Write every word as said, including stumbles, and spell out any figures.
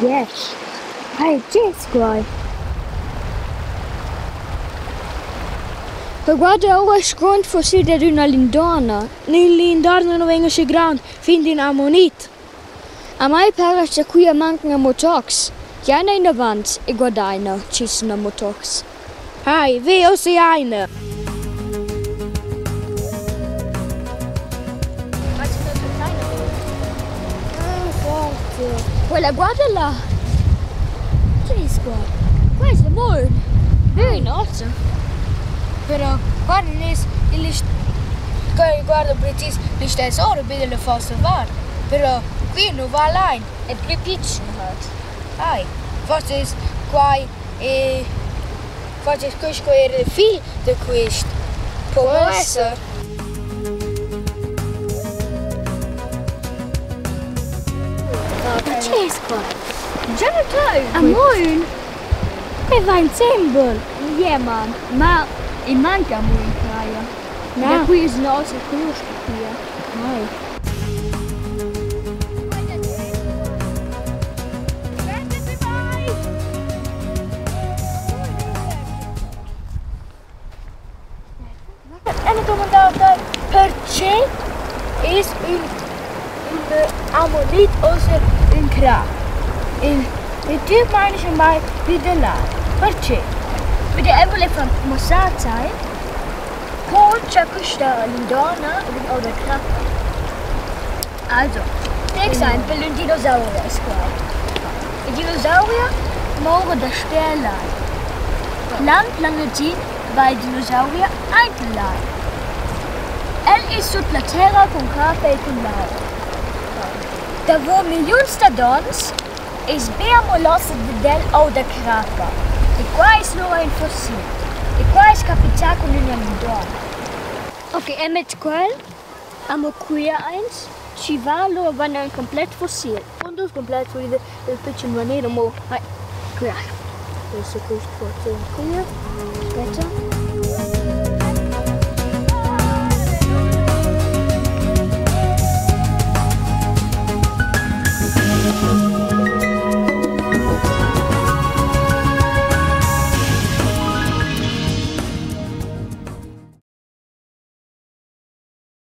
Yes. Hai, c'è Scuol. Ma guarda ora il grond fossile di una lindana. Nell'indarno non vengono si grande, fin di ammonit. A mai pare che qui mancano motox. Ja, in avanti e guadagno ci sono motox. Hai, veo se eine. Ma c'è tutto kleine. Ah, forte. Quella guarda là. C'è Scuol. Questo è molto. Very nice. Però guarda, il guarda preciso, il stesso ora vede le fosse var. Però qui non va allein. È più piccolo. Ai, forse qua e forse questo era il figlio di Quist. Può essere. Ma c'è Scuol? Già non c'è. Amore? E va in sembol. Yeah, man. Ma e manca amore in praia. No. Da qui è nostra conosco qui. Ai. En domandata perché è un, un ammonit o un crack. E tu meinst mai wieder là. Perché? Perché è voleva fare mossata, eh? Poi c'è questa lindana o la crappa. Also, per esempio, un dinosaurier è qua. Il dinosaurier muore da Stelle. Lang, lange Zeit war il dinosaurier eingeladen. Er ist sotto la terra con carpa e con lava. Da wo milioni di anni is abbiamo lost del o da crapa. E qua è solo un fossile. E qua è capitato con una lindana. Ok, e met quel abbiamo qui eins. Ci va lo vanno un completo fossile. Und das komplett für die ein bisschen maniera mo. Qui. Questo questo forse qui. Aspetta.